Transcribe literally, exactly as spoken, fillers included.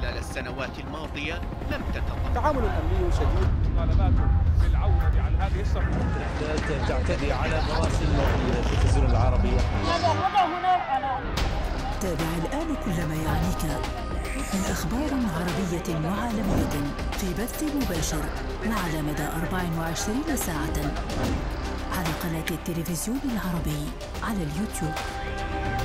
خلال السنوات الماضية لم تتطور. تعامل أمني شديد. مطالبات بالعودة عن هذه الصفقة تعتدي على مراسل التلفزيون العربي. هذا وضع هنا على تابع الآن كل ما يعنيك من أخبار عربية وعالمية في بث مباشر على مدى أربع وعشرين ساعة على قناة التلفزيون العربي على اليوتيوب.